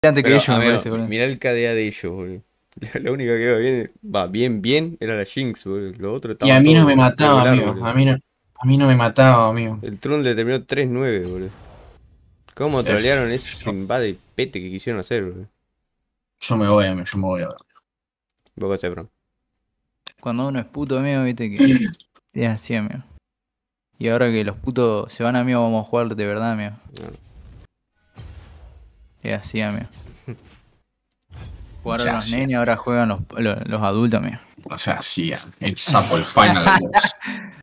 antes que Pero, ellos, me amigo, parece, boludo. mirá el KDA de ellos, boludo. La única que va bien, era la Jinx, boludo. Los otros Y estaban a mí no me todos mataba, regular, amigo. boludo. A mí no me mataba, amigo. El Trun le terminó 3-9, boludo. ¿Cómo trolearon ese Yo, invade pete que quisieron hacer, boludo? yo me voy, amigo, yo me voy a ver. ¿Vos qué hacés, bro? Cuando uno es puto, amigo, viste que es así, amigo. Y ahora que los putos se van, amigo, vamos a jugar de verdad, amigo. No. Es así, amigo. O Jugaron sea, los sí, nenes, ahora juegan los adultos, amigo. o sea, sí, el sapo, el final boss.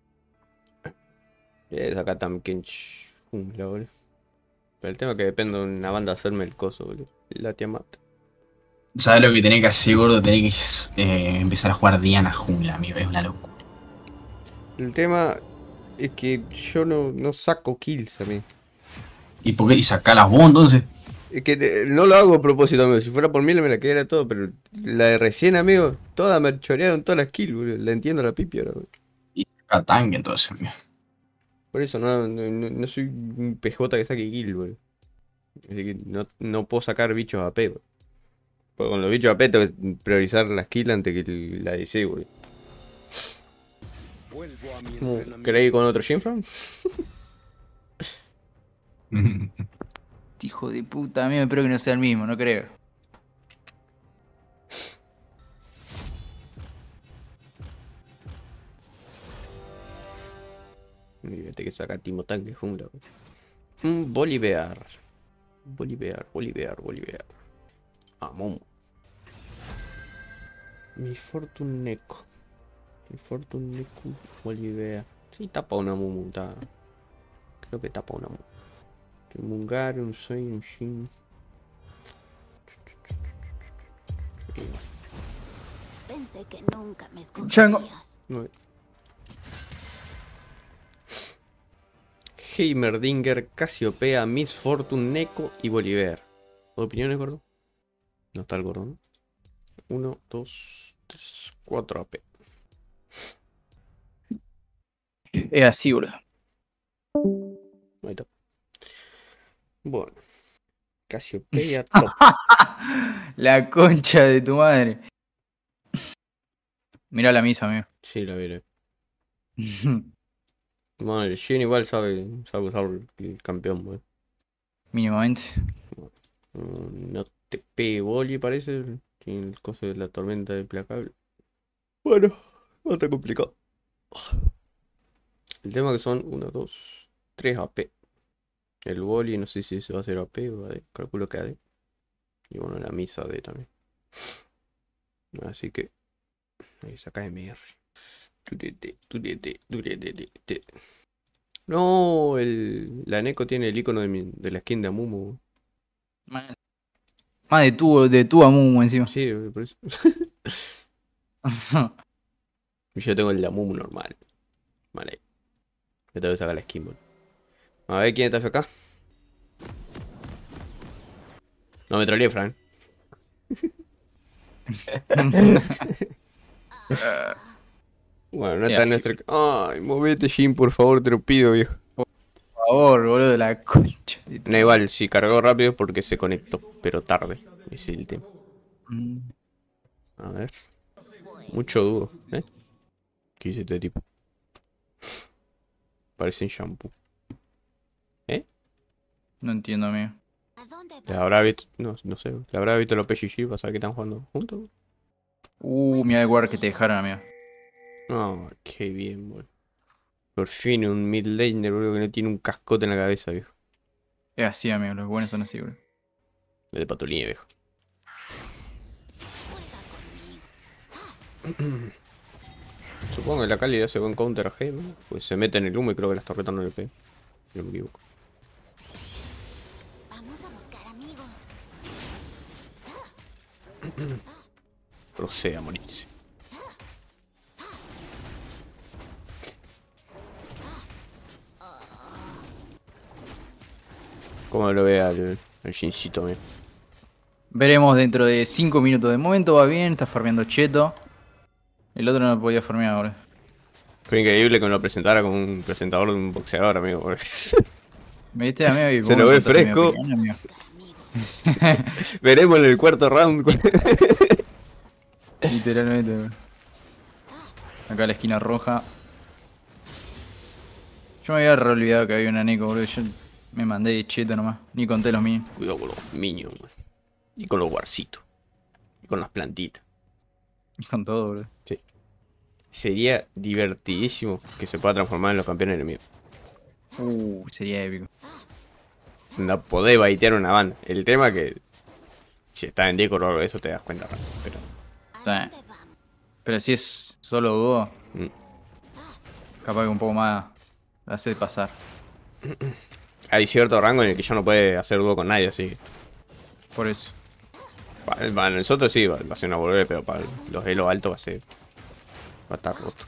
Acá también jungla, boludo. Pero el tema es que depende de una banda hacerme el coso, boludo. La Tiamat. ¿Sabes lo que tenés que hacer, gordo? Tenés que empezar a jugar Diana Jungla, amigo. Es una locura. El tema es que yo no saco kills a mí. ¿Y por qué? ¿Y sacás vos entonces? Es que no lo hago a propósito, amigo. Si fuera por mí, me la quedara todo. Pero la de recién, amigo, todas me chorearon todas las kills, boludo. La entiendo la pipi ahora, boludo. Y saca tanque entonces, amigo. Por eso no soy un PJ que saque kill, boludo. Así que no puedo sacar bichos AP, boludo. Porque con los bichos AP tengo que priorizar las kills antes que la DC, boludo. ¿Queréis ir con otro Shinfram? Hijo de puta, amigo, espero que no sea el mismo, no creo. Fíjate que saca Timo Tanque jungla, boludo. Un Bolivar. Bolivar. Momo. Mi Fortune Neko. Bolivea. Sí, tapa una Mumu. Creo que tapa una Mumu. Un Mungar, un Soy, un Shin. Pensé que nunca me Chango. escogerías. No. Heimerdinger, Casiopea, Miss Fortune, Neko y Bolivar. ¿Opiniones, gordo? No está el gordo, ¿no? 1, 2, 3, 4 AP. Es así, boludo. Ahí está. Bueno. Casiopea top. La concha de tu madre. Mirá la misa, amigo. Sí, la vi. Bueno, el Shin igual sabe usar el campeón, weón. Mínimamente. No te pegue Boli, parece. Tiene el coso de la tormenta implacable. Bueno, no está complicado. El tema que son 1, 2, 3 AP. El Boli, no sé si se va a hacer AP o AD. Calculo que AD. Y bueno, la misa AD también. Así que. Ahí saca MR. No, la Neko tiene el icono de la skin de Amumu. Más de tú a Mumu encima. Sí, por eso. Yo tengo el de Amumu normal. Vale. Yo tengo que sacar la skin, boludo. A ver quién está acá. No me troleé, Fran. Bueno, no está en nuestro. Ay, movete, Jin, por favor, te lo pido, viejo. Por favor, boludo, la concha de tu No, igual, si cargó rápido es porque se conectó, pero tarde. Ese es el tema. madre. A ver. Mucho dúo, ¿eh? ¿Qué dice este tipo? Parece un shampoo. ¿Eh? No entiendo, amigo. ¿A dónde ¿Le vas? habrá visto? No sé. ¿Le habrá visto los PGG para saber que están jugando juntos? Mira el guard que te dejaron, amigo. No, qué bien, boludo. Por fin un mid laner, boludo, que no tiene un cascote en la cabeza, viejo. Es así, amigo, los buenos son así, boludo. El de patulina, viejo. Supongo que la Cali hace buen counter a G, ¿no? Pues se mete en el humo y creo que las torretas no le pegan. Si no me equivoco. Vamos a buscar amigos. Proceda a morirse. ¿Cómo lo ve al Shincito, bien? Veremos dentro de 5 minutos. De momento va bien, está farmeando cheto. El otro no podía farmear ahora. Fue increíble que me lo presentara como un presentador de un boxeador, amigo. ¿Me viste, amigo? Y Se vos lo me ve contaste mi fresco. opinión, amigo. Veremos en el cuarto round. Literalmente, boludo. Acá la esquina roja. Yo me había re olvidado que había una Neko, boludo. Yo me mandé de cheto nomás. Ni conté los míos. Cuidado con los minions, güey. Y con los guarcitos. Y con las plantitas. Y con todo, boludo. Sería divertidísimo que se pueda transformar en los campeones enemigos. Sería épico. No podés baitear una banda. El tema que si estás en Discord o algo de eso te das cuenta, pero ¿A dónde vamos? Pero si es solo dúo, Mm. capaz que un poco más la hace pasar. hay cierto rango en el que yo no puedo hacer dúo con nadie, así que Por eso. para nosotros sí, va a ser una boludez, pero para los elo altos va a estar roto.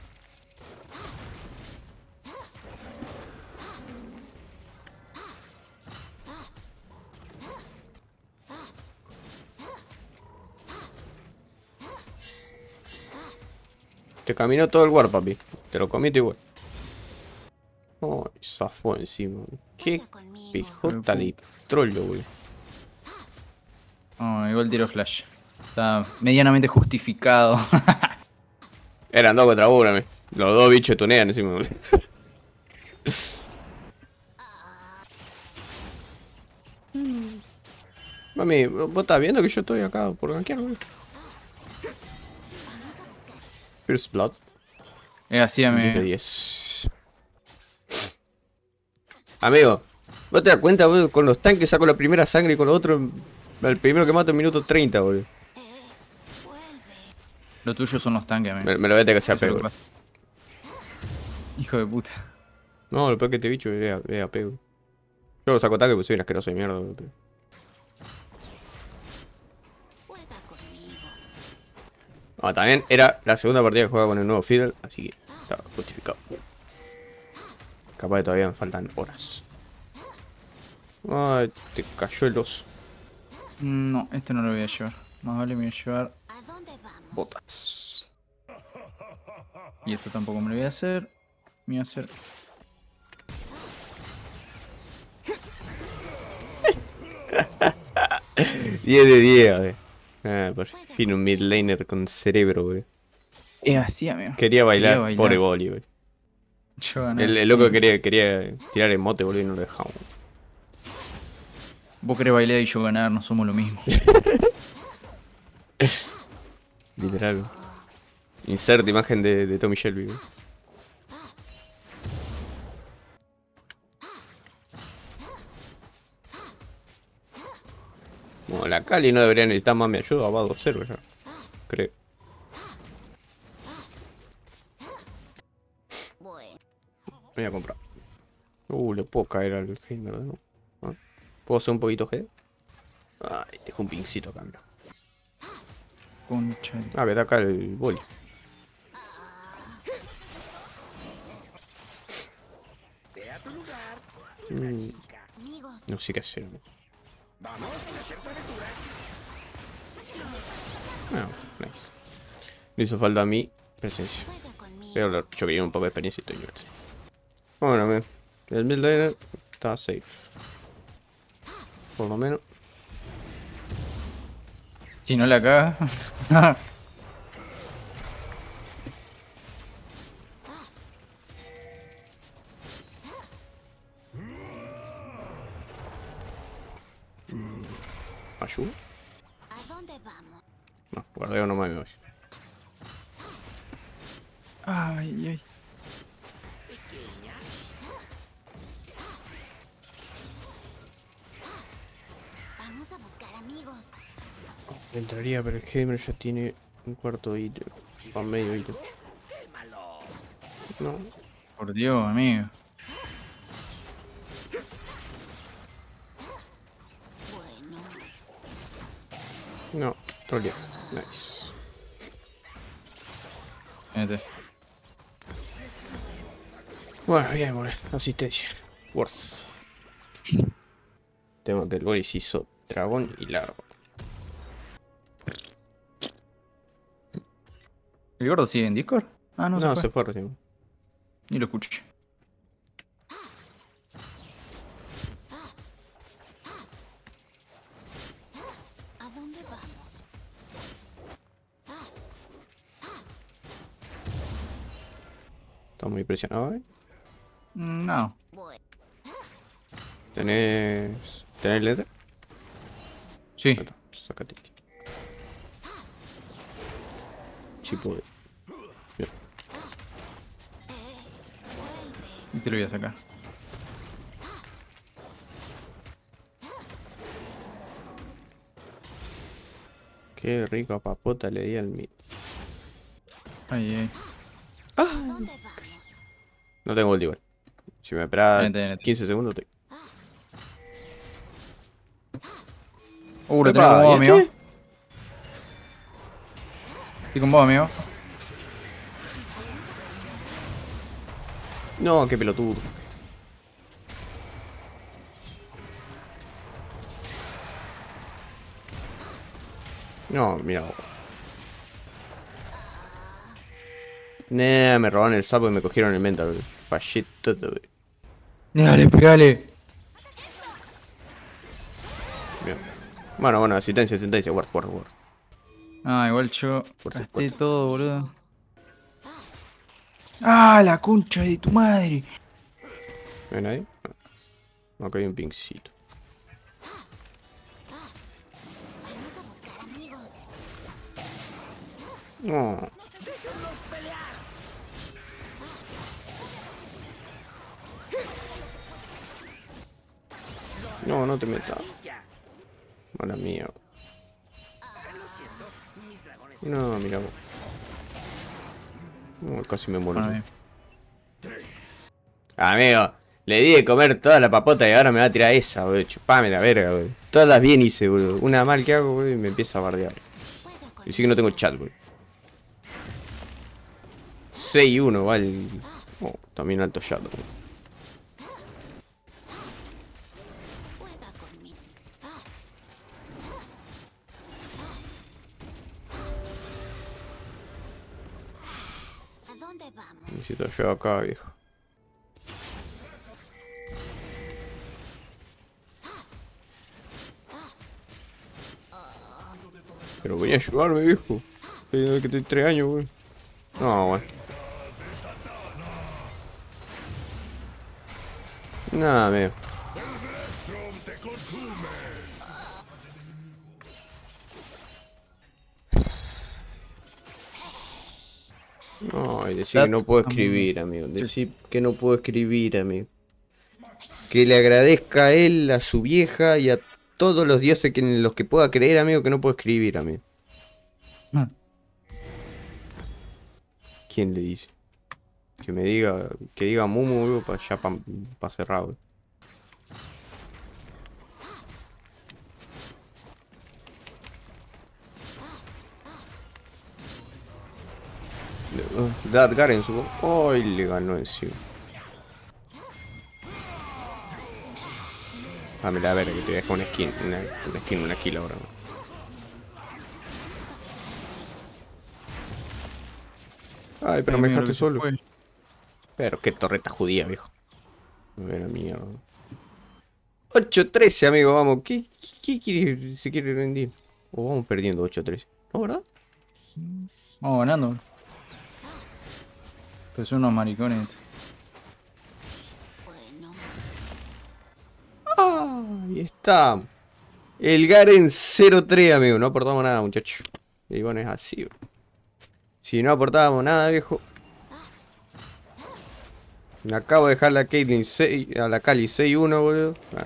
Te caminó todo el war, papi. Te lo comiste igual. Oh, zafó encima. Qué Juega conmigo. pijota de trollo, güey. Oh, igual tiro flash. Está medianamente justificado. Eran dos contra uno, me. Los dos bichos tunean encima. Mami, vos estás viendo que yo estoy acá por gankear, güey. First Blood. Es así, 10 de amigo. 10. Amigo, ¿vos te das cuenta, güey? Con los tanques saco la primera sangre y con los otros, el primero que mato en minuto 30, güey. Vuelve. Lo tuyo son los tanques, amigo. Me lo voy a tener que hacer Eso es lo apego. que pasa. Hijo de puta. No, lo peor que este bicho es apego. Yo lo saco tanque porque soy un asqueroso de mierda, güey. Juega conmigo. Ah, también era la segunda partida que jugaba con el nuevo Fiddle, así que estaba justificado. Capaz que todavía me faltan horas. Ay, te cayó el oso. No, este no lo voy a llevar. Más vale me voy a llevar ¿A dónde vamos? botas. Y esto tampoco me lo voy a hacer. Me voy a hacer. ¡10 de 10, güey! Ah, por fin un mid laner con cerebro, güey. Es así, amigo. Quería bailar, bailar. pobre Boli, güey. Yo gané. El loco quería tirar emote, boludo, y no lo dejamos. Vos querés bailar y yo ganar, no somos lo mismo. Literal. Insert imagen de Tommy Shelby, güey. Bueno, la Cali no debería necesitar más mi ayuda, va a 2-0 ya. Creo. Bueno. Voy a comprar. Le puedo caer al Heimer, ¿no? ¿Ah? ¿Puedo hacer un poquito G? Ay, dejo un pincito acá, mira. Concha. Ah, me da acá el boli. Amigos. No sé qué hacer. Ah, nice. Me hizo falta a mí presencia. Juega conmigo. Pero yo vi un poco de experiencia y estoy divertido. Bueno, el mid laner está safe. Por lo menos. Si no la cagas. ¿Ayuda? ¿A dónde vamos? No, guardeo nomás me voy. Ay, ay. Vamos a buscar amigos. Entraría, pero el Heimer ya tiene un cuarto ítem. O medio ítem. No. Por Dios, amigo. Bueno. No. Troleo. Nice. Vete. Bueno, bien, boludo. Asistencia. Worth. Tengo que el boy se hizo dragón y largo. ¿El gordo sigue en Discord? Ah, no, No, se se fue. fue recién. Ni lo escuché. Está muy presionado, ¿eh? No. Bueno, ¿Tenés el letter? Sí. Ahí está, sácate. Sí puede. Bien. Y te lo voy a sacar. Qué rica papota le di al mid. Ahí, ahí. ¿a dónde vamos? No tengo ulti igual. Si me esperas Vente, vente. 15 segundos, estoy. Lo tengo con Epa, vos, ¿y amigo. este? Estoy con vos, amigo. No, qué pelotudo. No, mira. Nah, me robaron el sapo y me cogieron el mental, bro. Fallé todo, bro. Dale, pegale. Bien. Bueno, asistencia, guard. Ah, igual yo Por gasté supuesto. todo, boludo. Ah, la concha de tu madre. ¿Ven ahí? No, acá hay un pincito. Vamos a buscar amigos. No. No, no te metas. Mala mía. No, mira vos. No, casi me muero. Bueno, bien. Amigo, le di de comer toda la papota y ahora me va a tirar esa, boludo. Chupame la verga, boludo. Todas bien hice, boludo. Una mal que hago, boludo, y me empieza a bardear. Juega con Y sí que no tengo chat, boludo. 6-1, vale. Oh, también alto chat, boludo. juega conmigo. ¿A dónde vamos? Necesito yo acá, viejo. Pero voy a ayudarme, viejo. Que estoy 3 años, güey. No, bueno. Nada, amigo. No, y decir que no puedo escribir, amigo. Decir que no puedo escribir, amigo. Que le agradezca a él, a su vieja y a todos los dioses que, en los que pueda creer, amigo, que no puedo escribir, amigo. Mm. ¿Quién le dice? Que me diga, que diga Mumu, boludo, para ya pa cerrar, boludo. Dad Garen, supongo. Ay, le ganó encima. Dame la verga que te deja una skin, una kill ahora. Ay, pero me Amigo, lo dejaste que se solo. fue. Pero qué torreta judía, viejo. A ver, mierda. 8-13, amigo, vamos. ¿Qué quiere, se quiere rendir? O vamos perdiendo 8-13. ¿No, verdad? Vamos ganando. Pues son unos maricones. Bueno, Ahí está. El Garen 0-3, amigo. No aportamos nada, muchachos. Y bueno, es así, bro. Si no aportábamos nada, viejo. Me acabo de dejar la Caitlyn 6, a la Kali 6-1, boludo. Bueno.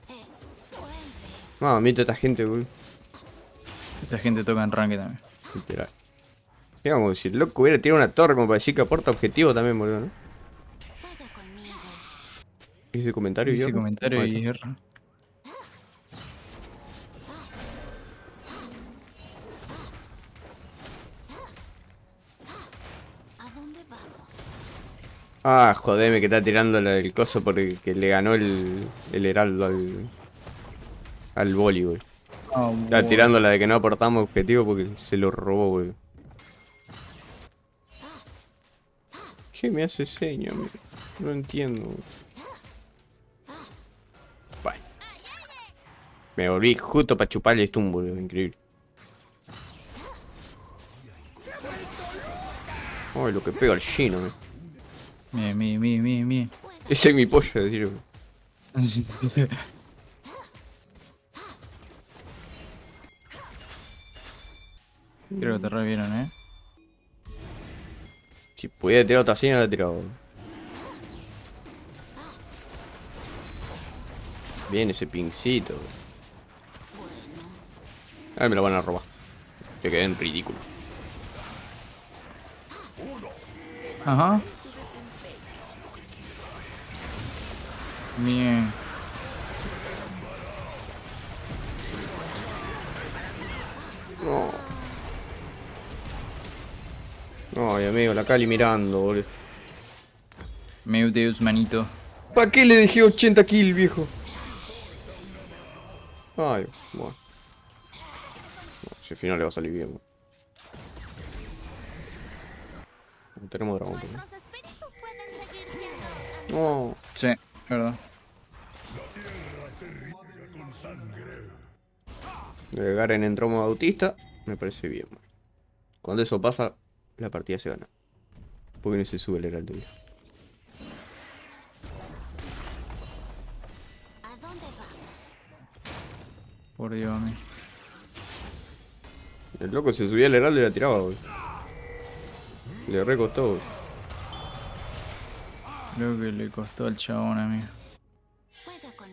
Mamita esta gente, boludo. Esta gente toca en ranked también. Literal. Digamos, si el loco hubiera tirado una torre como para decir que aporta objetivo también, boludo, ¿no? juega conmigo. Ese comentario, Hice Hierro? comentario Ahí y está. guerra. ¿A dónde vamos? Ah, jodeme que está tirando el coso porque le ganó el heraldo al boli, güey. Ah, Está tirando la de que no aportamos objetivo porque se lo robó, güey. ¿Qué me hace seña, amigo? No entiendo, güey. Bye. Me volví justo para chuparle stun, boludo. Increíble. Ay, lo que pega el Gino, Bien. Ese es mi pollo, decir. Creo que te revieron, Si pudiera tirar otra señal, la tirado. Bien ese pincito. Ahora me lo van a robar. Que quedé en ridículo. Ajá. Bien. Ay, amigo, la Cali mirando, boludo. Meuteus, manito. ¿Para qué le dejé 80 kills, viejo? Ay, bueno. Si al final le va a salir bien. No tenemos dragón, pero... Nuestros espíritus pueden seguir siendo No. Sí, verdad. Garen entró modo autista. Me parece bien. Cuando eso pasa, la partida se gana. Porque no se sube el heraldo. ¿A dónde vamos? Por Dios, a mí. El loco se subía al heraldo y la tiraba, güey. Le recostó, güey. Creo que le costó al chabón, amigo. Juega con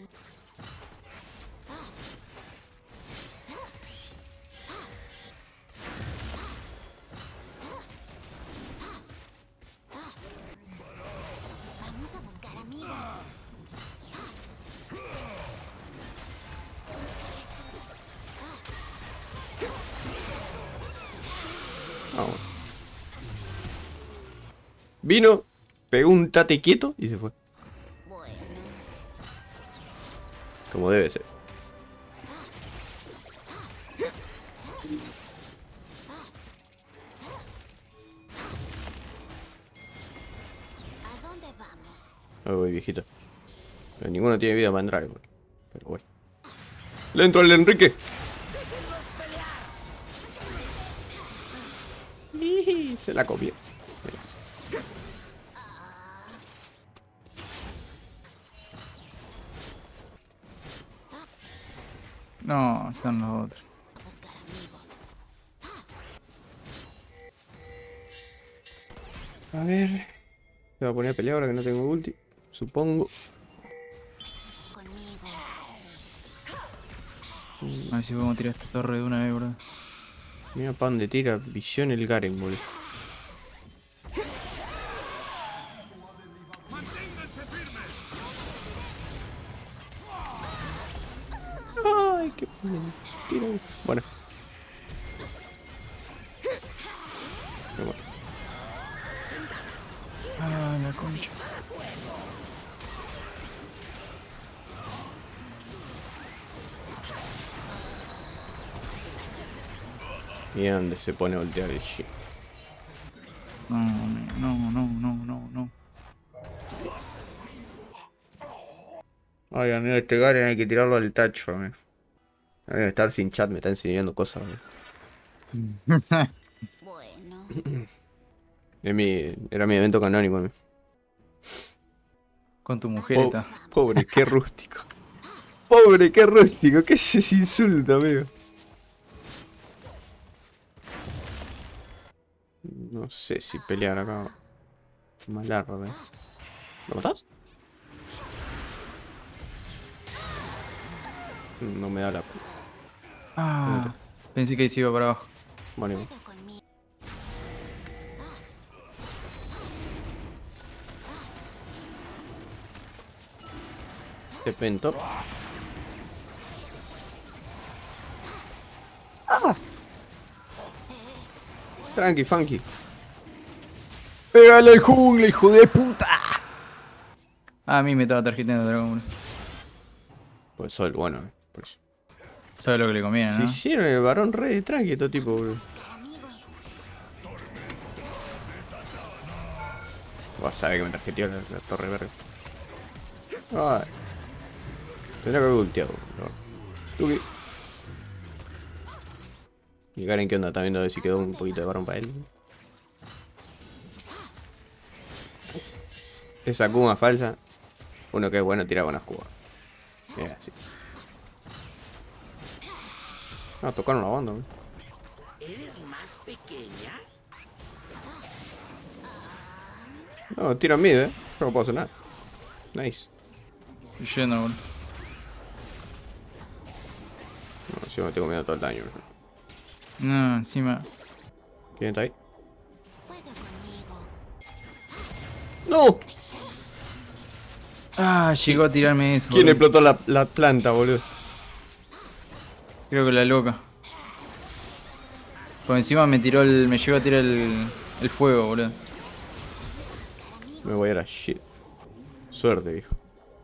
Vamos a buscar amigos. Ah, bueno. Vino, pegó un tate quieto y se fue. Bueno, Como debe ser. ¿a dónde vamos? Ay, voy, viejito. Pero ninguno tiene vida para entrar, güey. Pero bueno. ¡Le entro al Enrique! Iji, se la comió. Eso. No, son los otros. A buscar amigos. A ver. Se va a poner a pelear ahora que no tengo ulti. Supongo. Conmigo. A ver si podemos tirar esta torre de una vez, bro. Mira pa' donde tira visión el Garen, boludo. Ay, qué mentira. Bueno. Pero bueno. Ah, la concha. Y dónde se pone a voltear el shit. No, no. Ay, amigo, este Garen hay que tirarlo al tacho, amigo. Debe estar sin chat, me está enseñando cosas, amigo. Bueno, Era mi evento canónico, amigo. Con tu mujereta. Pobre, qué rústico. Pobre, qué rústico. ¿Qué es ese insulto, amigo? No sé si pelear acá. Malarra, ¿Lo matás? No me da la... Ah, pensé que se iba para abajo. Vale. juega conmigo. Te pento. Tranqui, funky. ¡Pégale al jungla, hijo de puta! A mí me estaba tarjeteando dragón, bro. Pues soy el bueno, por eso. ¿Sabes lo que le conviene, Se no? hicieron el varón re tranqui, todo tipo, bro. Vas a ver que me tarjeteó la torre verde. Ay. Tendría que haber ulteado, no. Tuki. Y Garen, ¿qué onda? Está viendo a ver si quedó un poquito de varón para él. Esa Kuma falsa. Uno que es bueno tira buenas Kumas. Es así. No, tocaron la banda, man. No, tiran mid, Yo no puedo hacer nada. Nice. Estoy yendo, boludo. No, si me estoy comiendo todo el daño. No, encima. ¿Quién está ahí? Juega conmigo. ¡No! Ah, llegó a tirarme eso. ¿Quién boludo. explotó la planta, boludo? Creo que la loca. Por encima me tiró me llegó a tirar el fuego, boludo. Me voy a ir a shit. Suerte, viejo.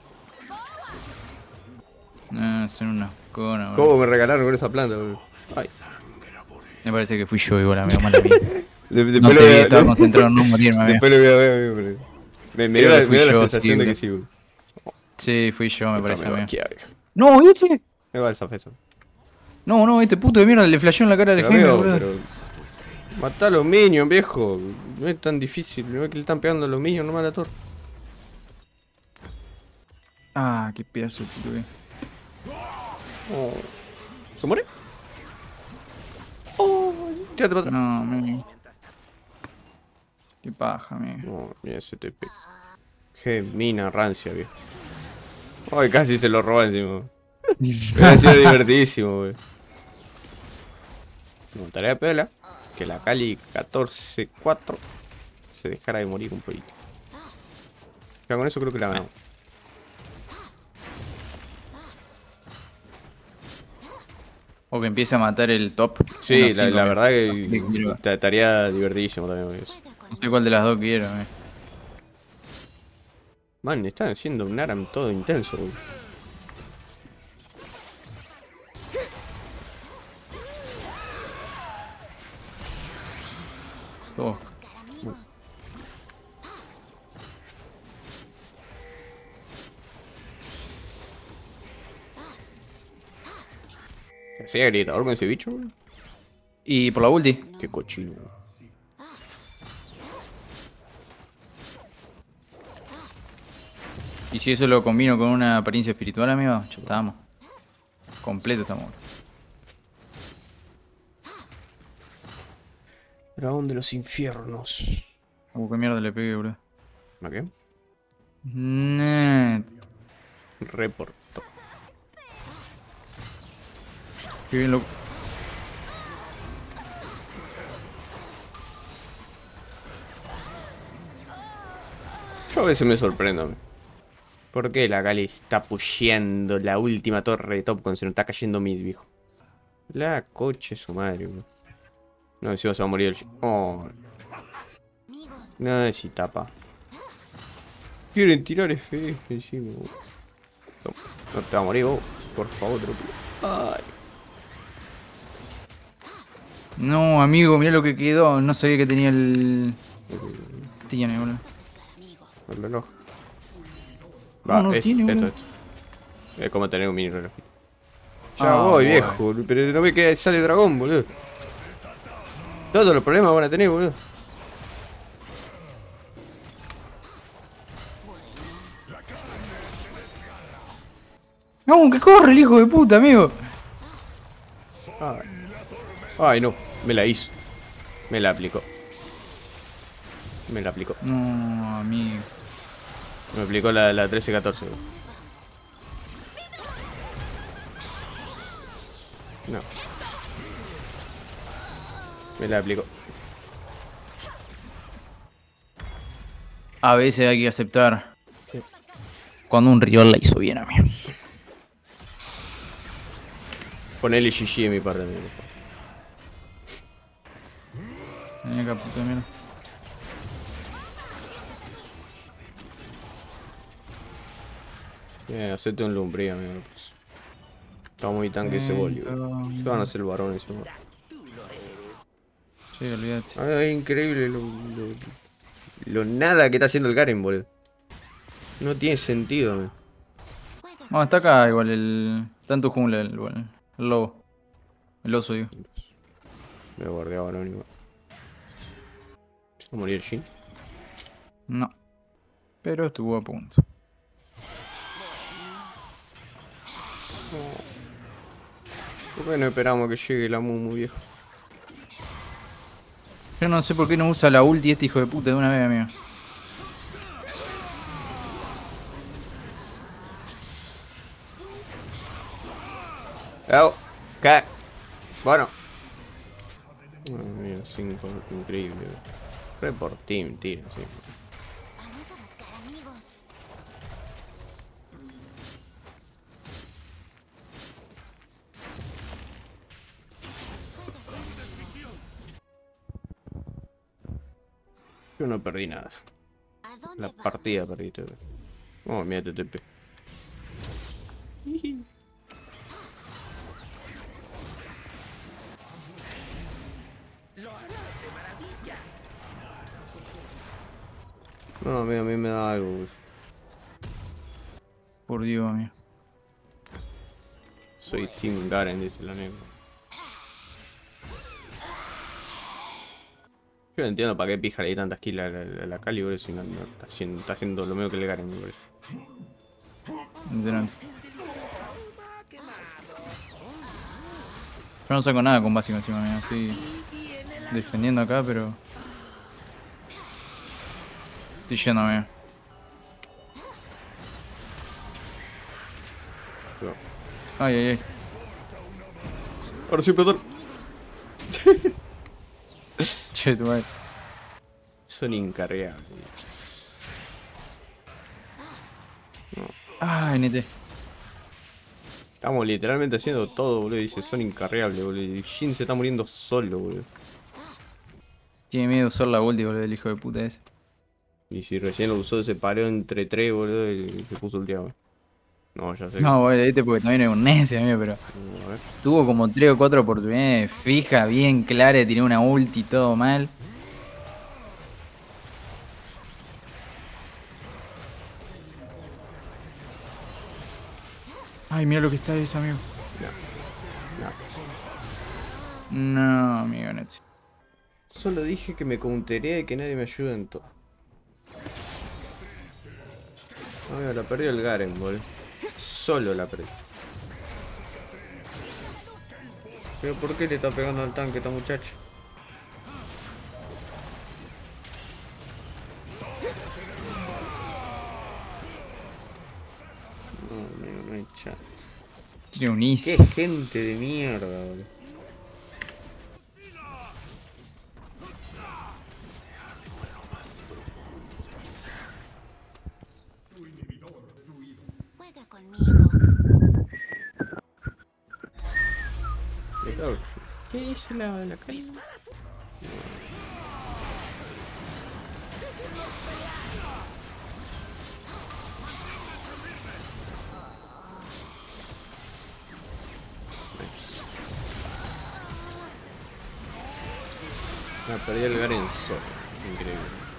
No, son unas conas, boludo. ¿Cómo me regalaron con esa planta, boludo? Ay. Me parece que fui yo igual, amigo, mala mía. Después No lo te voy vi, a- estaba concentrado en no morirme, amigo. Después lo voy a ver, amigo. Me dio Creo la, que fui me dio la yo, sensación sí, de que boludo. sí, boludo. Sí, fui yo, me parece, Me amigo. vaquea, viejo. No, ¿viste? Me va el zafeso. No, este puto de mierda le flasheó en la cara del Pero, Jaime, amigo, boludo. pero... Matá a los minions, viejo. No es tan difícil. No es que le están pegando a los minions nomás a la torre. Ah, qué pedazo de puto que. Oh. ¿Se muere? Oh, tírate para atrás. No, amigo. Qué paja, amigo. No, mira ese TP. Qué mina rancia, viejo. Ay, casi se lo roba encima. Hubiera sido divertidísimo, wey. Me gustaría pela que la Cali 14-4 se dejara de morir un poquito. Ya con eso creo que la ganamos. O que empiece a matar el top. Sí, Unos la cinco verdad minutos. No sé qué que quiero. estaría divertidísimo también eso. Juega No sé cuál de las dos quiero, amigo. Man, están haciendo un ARAM todo intenso, wey. Todos. buscar amigos. ¿Hacía gritador con ese bicho, wey? Y por la ulti. Qué cochino. Y si eso lo combino con una apariencia espiritual, amigo, ya estamos. Completo estamos. Dragón de los infiernos. Qué mierda le pegué, boludo. ¿A qué? Nah, Reporto. qué bien lo. Yo a veces me sorprendo. ¿Por qué la Gali está pusheando la última torre de top cuando se nos está cayendo mid, viejo? La coche su madre, bro. No, si vas a morir el... Oh, Amigos. no, si tapa. Quieren tirar F encima, bro. No, no te va a morir, vos. Por favor, te lo pido. Ay. No, amigo, mira lo que quedó. No sabía que tenía el. Tiene, boludo. Buscar amigos. El reloj. No, no esto, tiene, esto, boludo. esto. Es como tener un mini reloj. Ya Ah, voy, bueno. viejo. Pero no ve que sale dragón, boludo. Todos los problemas van a tener, boludo. No, que corre el hijo de puta, amigo. Ay. Ay, no. Me la hizo. Me la aplicó. Me la aplicó. No, amigo. Me aplicó la 13-14. No. Me la aplicó. A veces hay que aceptar Sí. cuando un rival la hizo bien, amigo. Ponele GG de mi parte, amigo. Vení acá, puta mierda. Hacete un lumbre, amigo. Pues. Está muy tanque ese boli, boludo. ¿Qué van a hacer varones? ¿No? Sí, olvídate. Ah, es increíble lo nada que está haciendo el Garen, boludo. No tiene sentido, man. Juega No, está acá igual el. Tanto jungla el lobo. El oso, digo. Me guardé a varón igual. ¿Se va a morir el Shin? No. Pero estuvo a punto. ¿Por qué no esperamos que llegue la Mumu, viejo? Yo no sé por qué no usa la ulti este hijo de puta de una vez, amigo. ¿Qué? Bueno. Mira, 5, increíble. Re por ti, mentira, sí. Vamos a buscar amigos. Yo no perdí nada. ¿A dónde La vamos? partida perdí todo. Oh, mira TTP. No, amigo, a mí me da algo, güey. Por Dios, amigo. Soy Team Garen, dice la nena. Yo no entiendo para qué pija le di tantas kills a la Cali, boludo, si no está haciendo lo mismo que el Garen, me parece. Impresionante. Yo no saco nada con básico encima, amigo. Estoy defendiendo acá, pero... Estoy yendo, amigo. No. Ay, ay, ay. Ahora sí, Peter. Che, tu madre. Son incarreables. Ay, NT. Estamos literalmente haciendo todo, boludo. Dice, son incarreables, boludo. Y Jhin se está muriendo solo, boludo. Tiene miedo de usar la ulti, boludo, el hijo de puta ese. Y si recién lo usó, se paró entre tres, boludo, y se puso el diablo. No, ya sé. No, boludo, este porque también es un necio, amigo, pero... A ver. Tuvo como 3 o 4 oportunidades fijas, bien claras, tiró una ulti y todo mal. Ay, mira lo que está ese, amigo. No. No, amigo, net. Solo dije que me counteré y que nadie me ayuda en todo. Amigo, la perdió el Garen, boludo. Solo la perdí. Pero ¿por qué le está pegando al tanque esta muchacha? No, amigo, no hay chance. Tiene un Qué easy. gente de mierda, boludo. Juega conmigo. ¿Qué dice la calle? Ah, perdió el Garen solo. Increíble.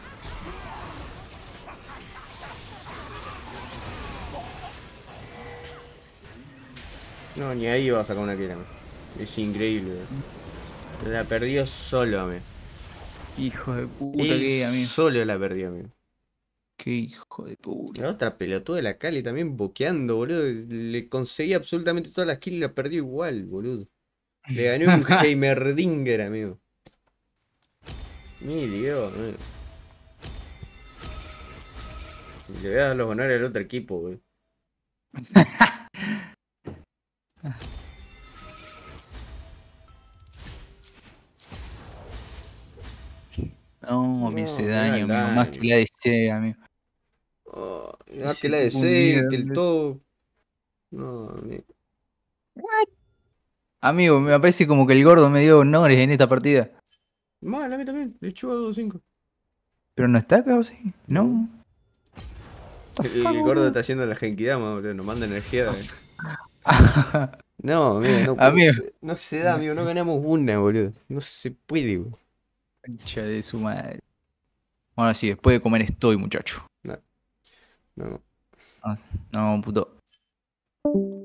No, ni ahí va a sacar una kill. Es increíble. La perdió solo, amigo. Hijo de puta Él que, amigo. solo la perdió, amigo. Qué hijo de puta. La otra pelotuda de la Cali también boqueando, boludo. Le conseguí absolutamente todas las kills y la perdió igual, boludo. Le gané un Heimerdinger, amigo. Mi Dios, amigo. Le voy a dar los honores al otro equipo, boludo. No, me hace No, daño, mirá amigo. Más que la DC, amigo. Oh, que Ese la de tipo un 6, líder, que el amigo. todo. No, amigo. Amigo, me parece como que el gordo me dio honores en esta partida. Mal, a mí también. Le echó a 2-5. ¿Pero no está acá o sí? No. No. What the fuck, El gordo boludo? está haciendo la Genkidama, boludo. Nos manda energía. No, amigo, no puede Amigo. ser. No se da, amigo. No ganamos una, boludo. No se puede, boludo. Concha de su madre. Bueno, sí, después de comer estoy, muchacho. No. No, puto.